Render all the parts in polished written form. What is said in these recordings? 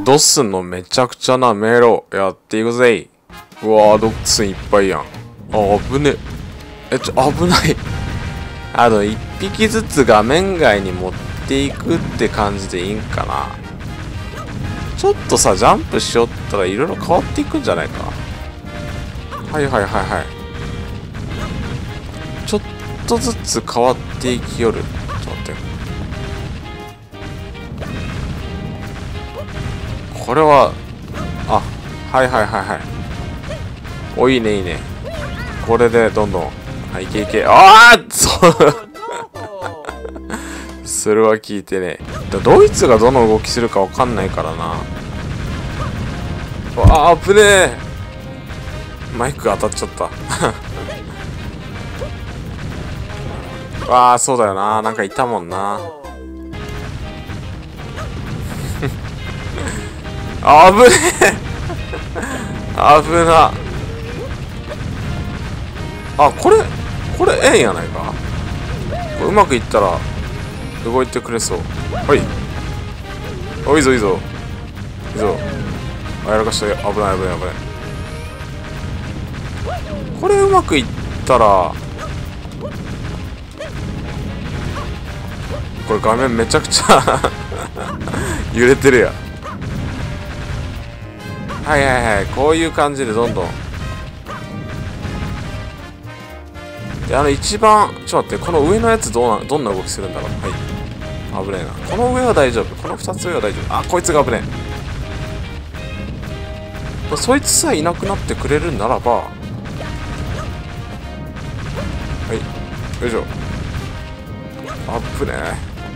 ドスのめちゃくちゃな迷路やっていくぜ。うわー、ドッスンいっぱいやん。あ、危ねえ。危ない。一匹ずつ画面外に持っていくって感じでいいんかな。ちょっとさ、ジャンプしよったらいろいろ変わっていくんじゃないか。はいはいはいはい。ちょっとずつ変わっていきよる。ちょっと待って。これは、あ、はいはいはいはい。お、いいねいいね。これでどんどん。はい、いけいけ。ああそうそれは聞いてね。ドイツがどの動きするかわかんないからな。わあ、危ねえ。マイク当たっちゃった。わあ、そうだよな。なんかいたもんな。危ねえ。危な。あ、これええんやないか。これうまくいったら動いてくれそう。はい。お、いいぞいいぞいいぞ。あ、やらかした。危ない危ない危ない。これうまくいったら、これ画面めちゃくちゃ揺れてるや。はいはいはい。こういう感じでどんどん。で、一番、ちょっと待って、この上のやつどんな動きするんだろう。はい。危ねえな。この上は大丈夫。この2つ上は大丈夫。あ、こいつが危ねえ。そいつさえいなくなってくれるならば。はい。よいしょ。あっぶねえ。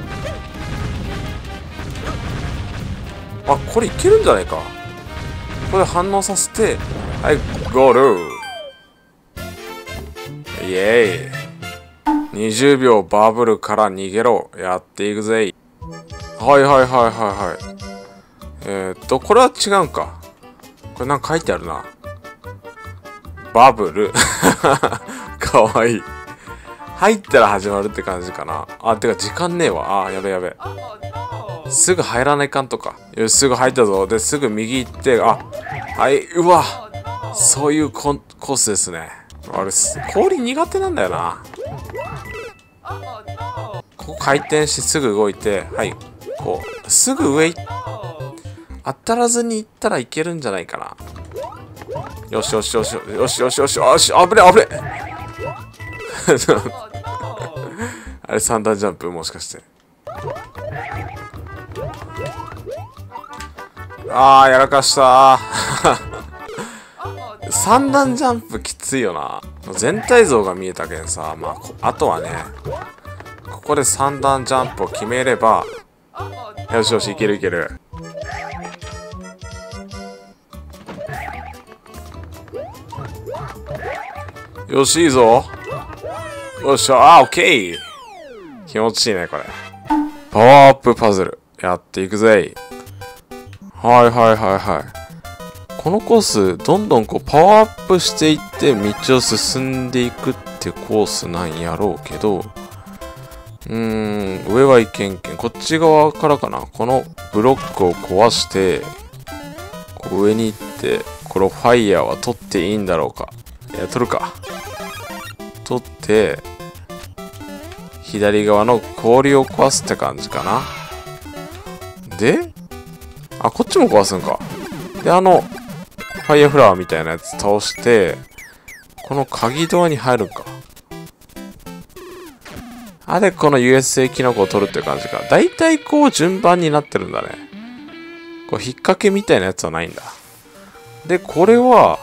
あ、これいけるんじゃないか。これ反応させて、はい、ゴール。イエーイ。20秒バブルから逃げろ。やっていくぜ。はいはいはいはいはい。これは違うんか。これなんか書いてあるな。バブル。かわいい。入ったら始まるって感じかな。あ、てか時間ねえわ。あ、やべやべ。すぐ入らないかんとか。よし、すぐ入ったぞ。で、すぐ右行って、あ、はい、うわ。そういうコースですね。あれ、氷苦手なんだよな。ここ回転してすぐ動いて、はい、こう、すぐ上当たらずに行ったらいけるんじゃないかな。よしよしよしよしよしよしよし、危ねえ危ねえ。あれ3段ジャンプもしかして。あー、やらかしたー。3段ジャンプきついよな。全体像が見えたけんさ、まあ、あとはね、ここで3段ジャンプを決めれば、よしよし、いけるいける。よし、いいぞ。よっしゃ、オッケー。気持ちいいね、これ。パワーアップパズル。やっていくぜ。はいはいはいはい。このコース、どんどんこうパワーアップしていって道を進んでいくってコースなんやろうけど、上はいけんけん。こっち側からかな。このブロックを壊して、こう上に行って、このファイヤーは取っていいんだろうか。いや、取るか。取って、左側の氷を壊すって感じかな。で、あ、こっちも壊すんか。で、ファイヤーフラワーみたいなやつ倒して、この鍵ドアに入るんか。あ、で、この USA キノコを取るって感じか。だいたいこう順番になってるんだね。こう引っ掛けみたいなやつはないんだ。で、これは、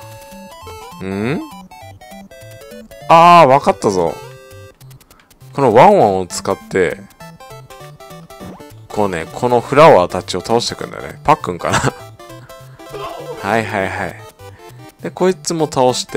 あー、わかったぞ。このワンワンを使って、こうね、このフラワーたちを倒していくんだよね。パックンかなはいはいはい。で、こいつも倒して、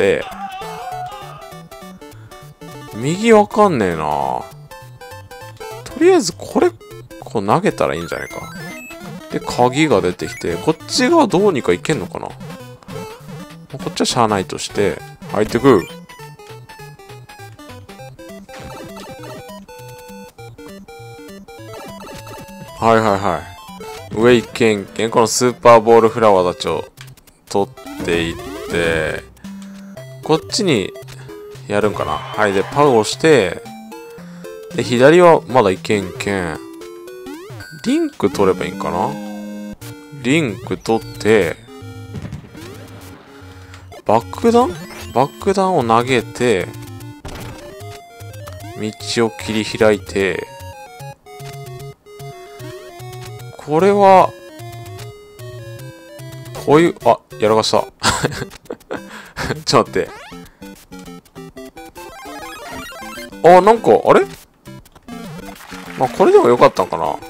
右わかんねえな。とりあえずこれ、こう投げたらいいんじゃないか。で、鍵が出てきて、こっち側どうにかいけんのかな。こっちはしゃあないとして、入ってく。はいはいはい。 上一軒一軒このスーパーボールフラワーたちを取っていって、こっちにやるんかな。はい。で、パウをして、で、左はまだいけんけん。リンク取ればいいんかな。リンク取って、爆弾を投げて、道を切り開いて、これは、こういう、あ、やらかした。ちょっと待って。あ、なんか、あれまあ、これでもよかったんかな。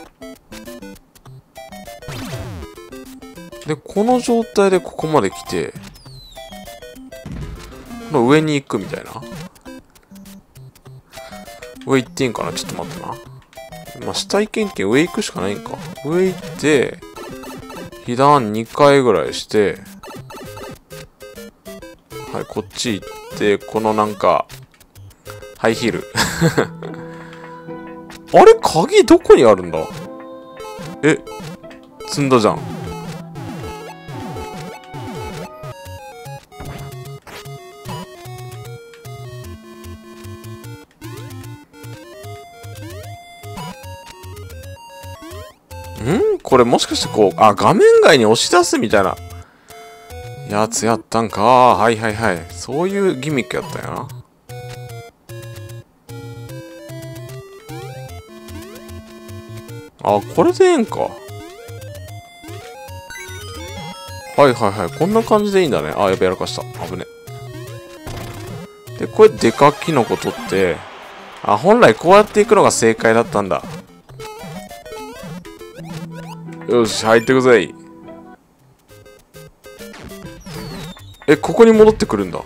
で、この状態でここまで来て、この上に行くみたいな。上行っていいんかな。ちょっと待ってな。まあ、下行けんけん上行くしかないんか。上行って、被弾2回ぐらいして、はい、こっち行って、このなんか、ハイヒール。あれ鍵どこにあるんだ？え、積んだじゃん。これもしかしてこう、あ、画面外に押し出すみたいなやつやったんか。はいはいはい。そういうギミックやったよな。あ、これでええんか。はいはいはい。こんな感じでいいんだね。あ、やべ、やらかした。危ね。で、これでかキノコ取って、あ、本来こうやっていくのが正解だったんだ。よし、入ってくぜ。え、ここに戻ってくるんだ。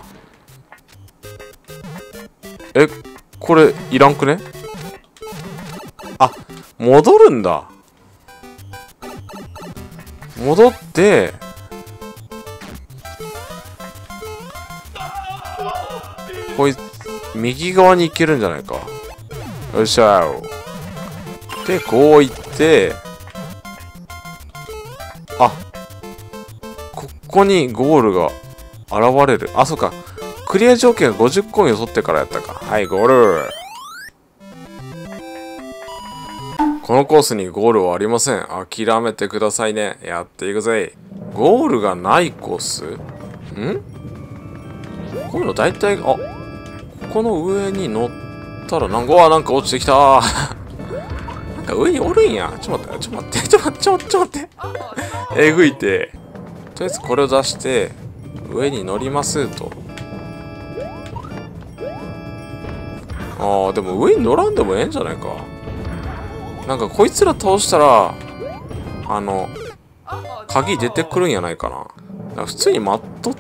え、これ、いらんくね？あ、戻るんだ。戻って、こいつ、右側に行けるんじゃないか。よっしゃー。で、こう行って、あ、ここにゴールが現れる。あ、そうか。クリア条件が50コインを取ってからやったか。はい、ゴール。このコースにゴールはありません。諦めてくださいね。やっていくぜ。ゴールがないコース？こういうの大体、あ、ここの上に乗ったらなんか、なんか落ちてきた。なんか上におるんや。ちょっと待って。えぐいて。とりあえずこれを出して、上に乗りますと。でも上に乗らんでもええんじゃないか。なんかこいつら倒したら、鍵出てくるんやないかな。だから普通に待っとって、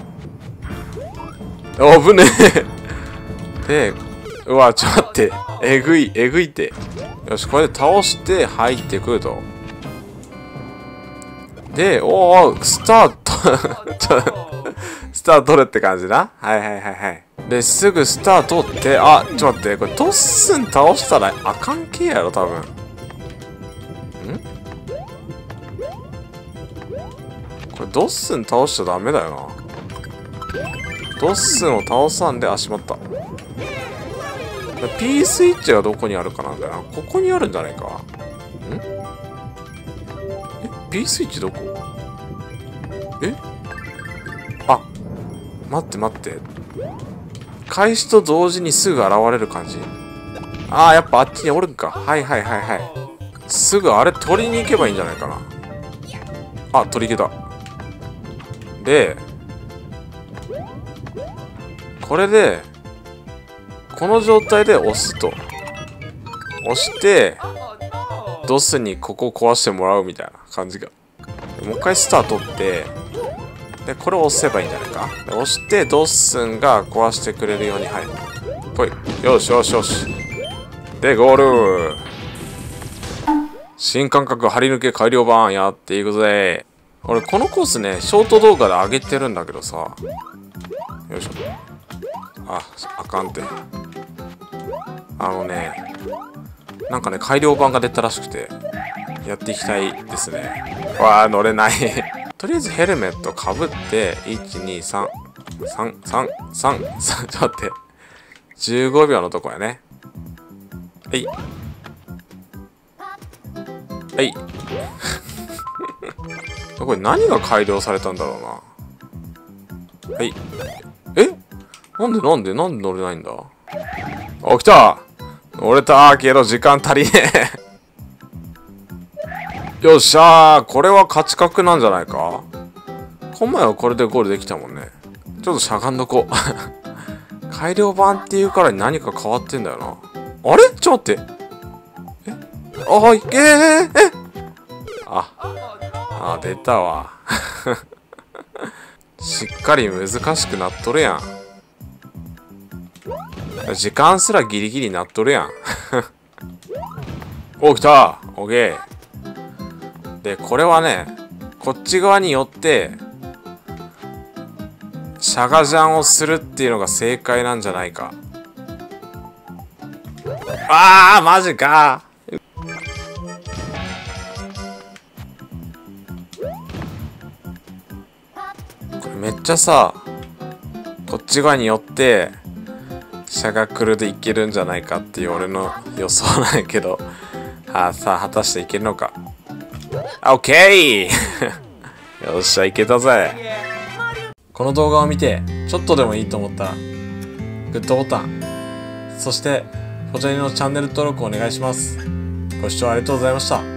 危ねえ。で、うわ、ちょっと待って。えぐいて。よし、これで倒して入ってくると。で、スタート。スタートれって感じな。はい。で、すぐスタートって、あ、ちょっと待って、これドッスン倒したらあかん系やろ、多分。これドッスン倒しちゃダメだよな。ドッスンを倒さんで、あ、しまった。P スイッチがどこにあるかなんだよな。ここにあるんじゃないか。P スイッチどこ？あ、待って。開始と同時にすぐ現れる感じ。やっぱあっちにおるんか。はい。すぐあれ取りに行けばいいんじゃないかな。あ、取り行けた。で、これで、この状態で押すと。押して、ドスにここを壊してもらうみたいな感じが。もう一回スタートって、で、これを押せばいいんじゃないか。で押して、ドッスンが壊してくれるように、はい。ほい。よし。で、ゴール。新感覚張り抜け改良版やっていくぜ。俺、このコースね、ショート動画で上げてるんだけどさ。よいしょ。あかんて。なんかね、改良版が出たらしくて。 やっていきたいですね。わあ、乗れない。とりあえずヘルメットかぶって、1、2、3、3、3、3、3、ちょっと待って。15秒のとこやね。はい。はい。これ何が改良されたんだろうな。はい。え、なんで乗れないんだ。お、来た。乗れたけど時間足りねえ。よっしゃー。これは勝ち確なんじゃないか。この前はこれでゴールできたもんね。ちょっとしゃがんどこう。改良版っていうからに何か変わってんだよな。あれちょっと待って。あ、いけー。あ、出たわ。しっかり難しくなっとるやん。時間すらギリギリなっとるやん。お、来た。オッケー。で、これはね、こっち側に寄って、シャガジャンをするっていうのが正解なんじゃないか。あー、マジか。これめっちゃさ、こっち側に寄って、シャガクルでいけるんじゃないかっていう俺の予想なんやけど、さあ、果たしていけるのか。オッケー。よっしゃ、いけたぜ。この動画を見て、ちょっとでもいいと思ったら、グッドボタン、そして、こちらのチャンネル登録お願いします。ご視聴ありがとうございました。